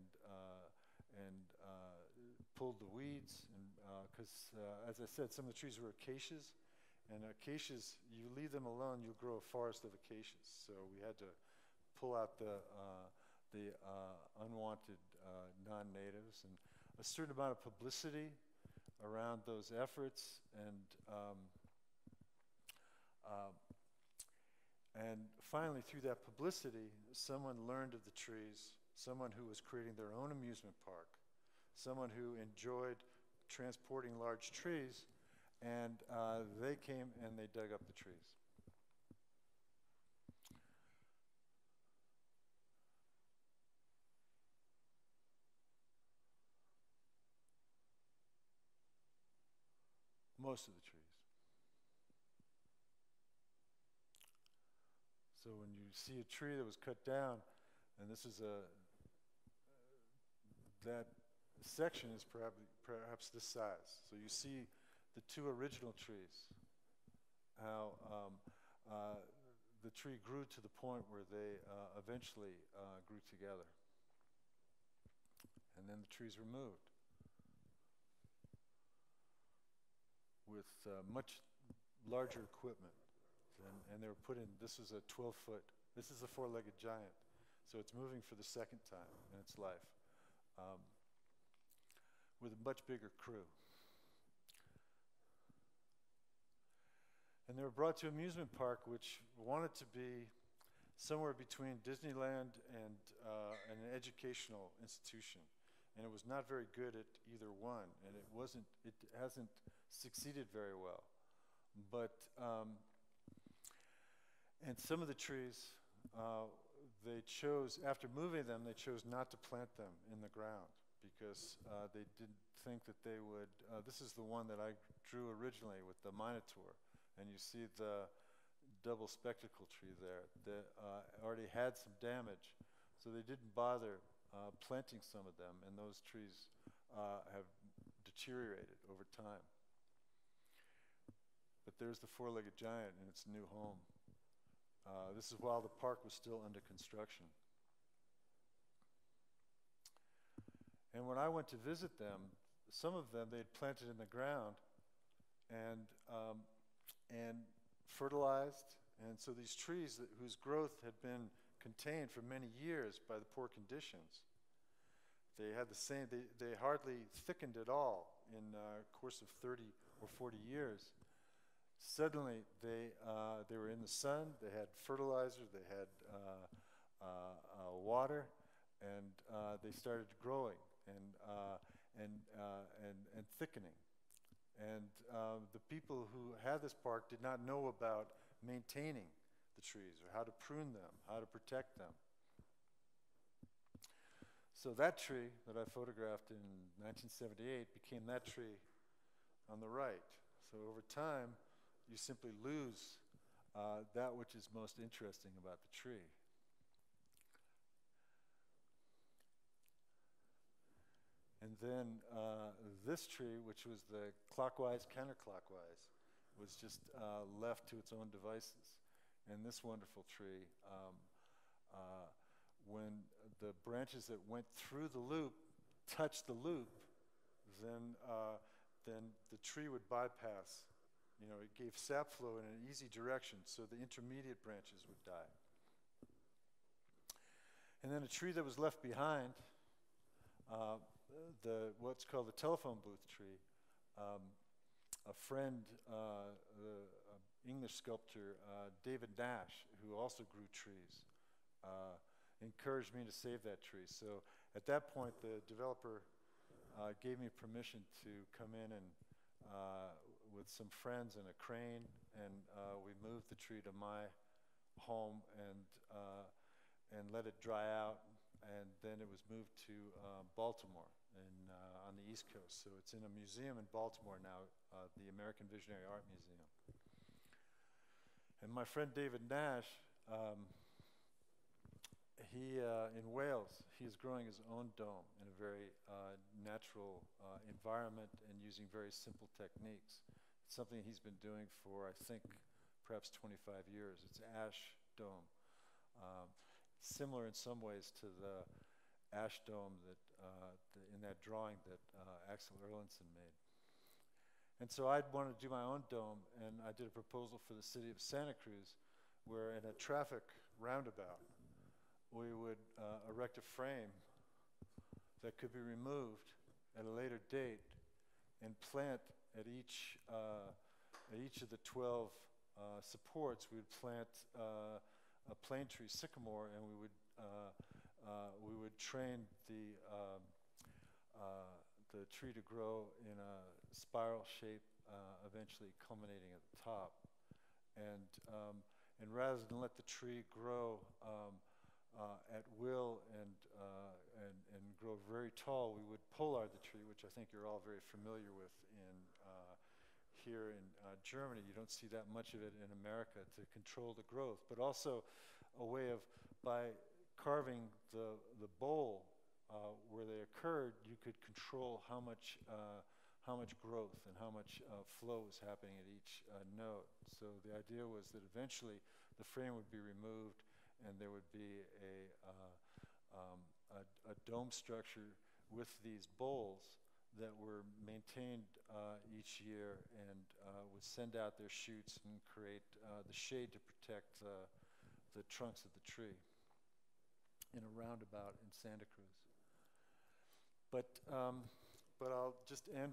pulled the weeds. Because, as I said, some of the trees were acacias, and acacias, you leave them alone, you'll grow a forest of acacias. So we had to pull out the unwanted non-natives, and a certain amount of publicity around those efforts, and finally, through that publicity, someone learned of the trees, someone who was creating their own amusement park, someone who enjoyed transporting large trees, and they came and they dug up the trees. Most of the trees. So when you see a tree that was cut down, and this is that section is perhaps this size. So you see the two original trees, how the tree grew to the point where they eventually grew together. And then the trees were moved. with much larger equipment. And they were put in, this was a 12-foot, this is a four-legged giant. So it's moving for the second time in its life with a much bigger crew. And they were brought to an amusement park which wanted to be somewhere between Disneyland and an educational institution. And it was not very good at either one, and it hasn't succeeded very well. But, and some of the trees, they chose, after moving them, they chose not to plant them in the ground because they didn't think that they would, this is the one that I drew originally with the Minotaur, and you see the double spectacle tree there that already had some damage, so they didn't bother planting some of them, and those trees have deteriorated over time. But there's the four-legged giant in its new home. This is while the park was still under construction. And when I went to visit them, some of them they had planted in the ground and fertilized. And so these trees whose growth had been contained for many years by the poor conditions, they had the same, they hardly thickened at all in a course of 30 or 40 years. Suddenly they were in the sun, they had fertilizer, they had water, and they started growing and thickening. And the people who had this park did not know about maintaining the trees or how to prune them, how to protect them. So that tree that I photographed in 1978 became that tree on the right. So over time, you simply lose that which is most interesting about the tree. And then this tree, which was the clockwise, counterclockwise, was just left to its own devices. And this wonderful tree, when the branches that went through the loop touched the loop, then the tree would bypass. You know, it gave sap flow in an easy direction, so the intermediate branches would die. And then a tree that was left behind, what's called the telephone booth tree, a friend, the English sculptor David Nash, who also grew trees, encouraged me to save that tree. So at that point, the developer gave me permission to come in and with some friends and a crane, and we moved the tree to my home and let it dry out, and then it was moved to Baltimore on the East Coast. So it's in a museum in Baltimore now, the American Visionary Art Museum. And my friend David Nash, in Wales, he's growing his own dome in a very natural environment and using very simple techniques. It's something he's been doing for, I think, perhaps 25 years. It's ash dome. Similar in some ways to the ash dome that in that drawing that Axel Erlandson made. And so I wanted to do my own dome, and I did a proposal for the city of Santa Cruz, where in a traffic roundabout, we would erect a frame that could be removed at a later date and plant at each of the 12 supports. We would plant a plane tree sycamore, and we would train the tree to grow in a spiral shape, eventually culminating at the top. And rather than let the tree grow at will and grow very tall, we would pollard the tree, which I think you're all very familiar with here in Germany. You don't see that much of it in America to control the growth, but also a way of, by carving the bowl where they occurred, you could control how much growth and how much flow was happening at each node. So the idea was that eventually the frame would be removed and there would be a dome structure with these bowls that were maintained each year and would send out their shoots and create the shade to protect the trunks of the tree in a roundabout in Santa Cruz. But I'll just end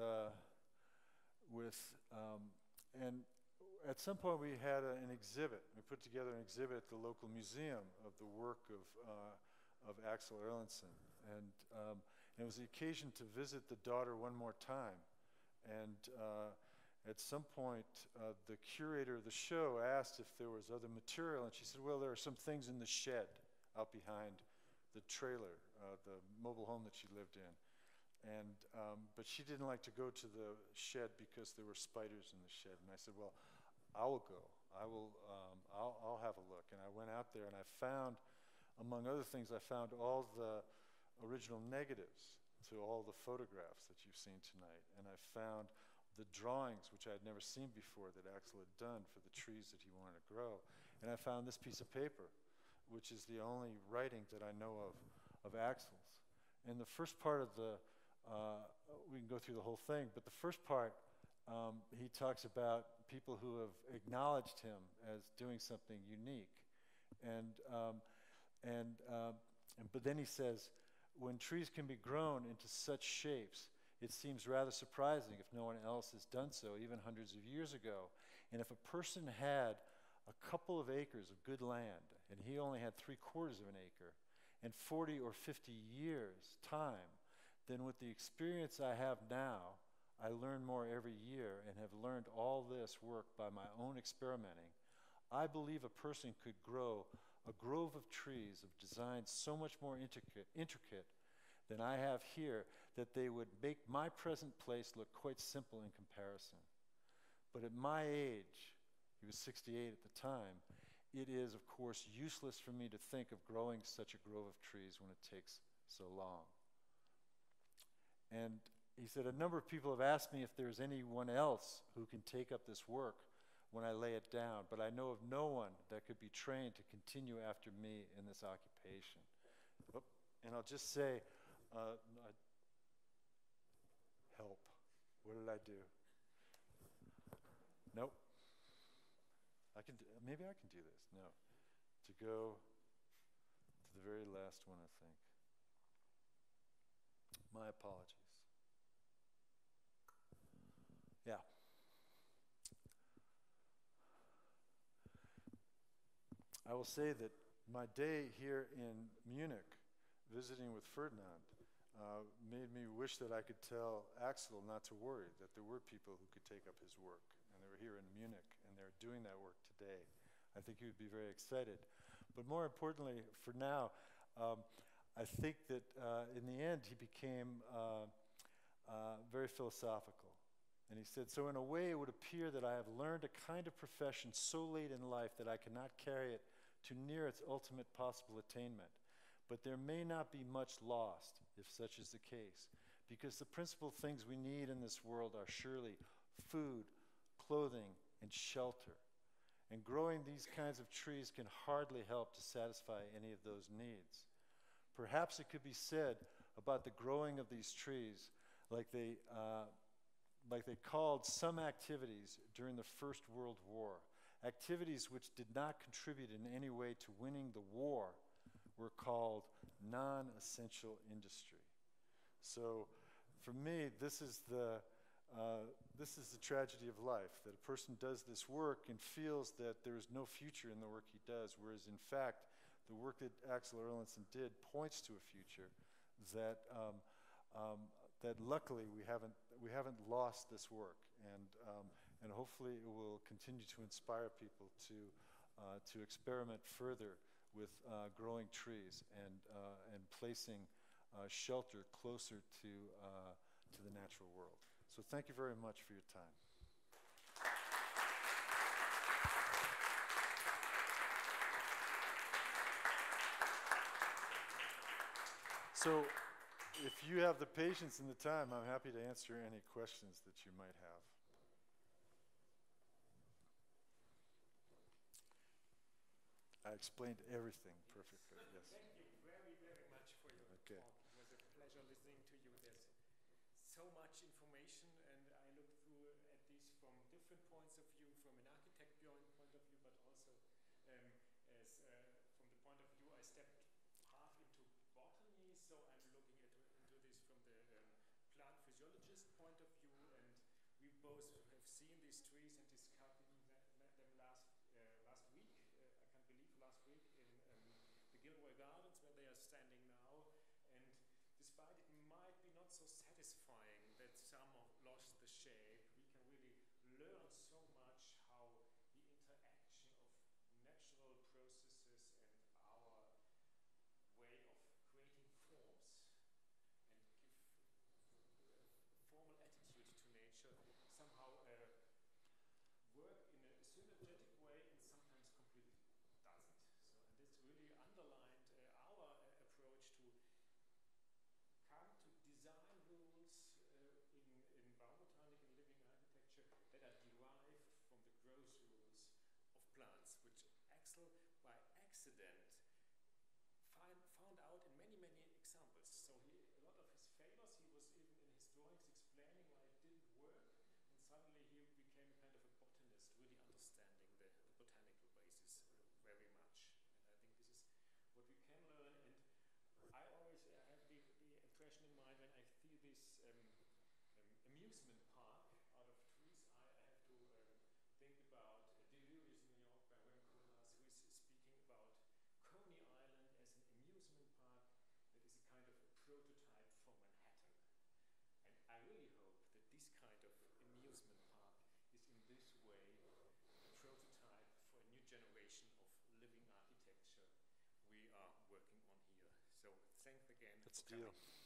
and at some point we had an exhibit. We put together an exhibit at the local museum of the work of Axel Erlandson, and it was the occasion to visit the daughter one more time. And at some point, the curator of the show asked if there was other material, and she said, well, there are some things in the shed out behind the trailer, the mobile home that she lived in. And but she didn't like to go to the shed because there were spiders in the shed. And I said, well, I will go. I'll have a look. And I went out there and I found, among other things, I found all the original negatives to all the photographs that you've seen tonight. And I found the drawings, which I had never seen before, that Axel had done for the trees that he wanted to grow. And I found this piece of paper, which is the only writing that I know of Axel's. And the first part of the, we can go through the whole thing, but the first part, he talks about people who have acknowledged him as doing something unique. But then he says, when trees can be grown into such shapes, it seems rather surprising if no one else has done so, even hundreds of years ago. And if a person had a couple of acres of good land, and he only had 3/4 of an acre, and 40 or 50 years time, then with the experience I have now, I learn more every year and have learned all this work by my own experimenting. I believe a person could grow a grove of trees of designs so much more intricate than I have here that they would make my present place look quite simple in comparison. But at my age, he was 68 at the time, it is, of course, useless for me to think of growing such a grove of trees when it takes so long. And he said, a number of people have asked me if there's anyone else who can take up this work when I lay it down, but I know of no one that could be trained to continue after me in this occupation. And I'll just say, help. What did I do? Nope. Maybe I can do this. No. To go to the very last one, I think. My apologies. Yeah. I will say that my day here in Munich, visiting with Ferdinand, made me wish that I could tell Axel not to worry, that there were people who could take up his work, and they were here in Munich, and they're doing that work today. I think he would be very excited. But more importantly, for now, I think that in the end he became very philosophical. And he said, so in a way it would appear that I have learned a kind of profession so late in life that I cannot carry it to near its ultimate possible attainment. But there may not be much lost, if such is the case, because the principal things we need in this world are surely food, clothing, and shelter. And growing these kinds of trees can hardly help to satisfy any of those needs. Perhaps it could be said about the growing of these trees, like they called some activities during the First World War, activities which did not contribute in any way to winning the war, were called non-essential industry. So for me, this is the tragedy of life, that a person does this work and feels that there is no future in the work he does, whereas in fact, the work that Axel Erlandson did points to a future that that luckily we haven't lost this work, and hopefully it will continue to inspire people to experiment further with growing trees and placing shelter closer to the natural world. So thank you very much for your time. So if you have the patience and the time, I'm happy to answer any questions that you might have. I explained everything perfectly, yes. Thank you very, very much for your talk. It was a pleasure listening to you. There's so much information, and I looked through at this from different points of view, from an architect point of view, but also as from the point of view I stepped half into botany, so I'm looking into this from the plant physiologist point of view, and we both have seen these trees and discovered them last week. I can't believe last week in the Gilroy Gardens where they are standing now, and despite it might be not so satisfying that some lost the shape, we can really learn so much how the interaction of natural processes and our way of creating forms and give formal attitude to nature somehow work in a synergetic way and sometimes completely doesn't. So, and this really underlined our approach to come to design rules in biobotanic and living architecture that are derived from the growth rules of plants, which Axel, by accident, found out in many, many examples. So a lot of his failures, he was even in his drawings explaining why it didn't work, and suddenly he became kind of a botanist, really understanding the botanical basis very much. And I think this is what we can learn, and I always have the impression in mind when I see this amusement park out of trees, I have to think about Delirious New York by Wim Koolhaas, who is speaking about Coney Island as an amusement park that is a kind of a prototype for Manhattan. And I really hope that this kind of amusement park is in this way a prototype for a new generation of living architecture we are working on here. So thanks again. Let's for coming.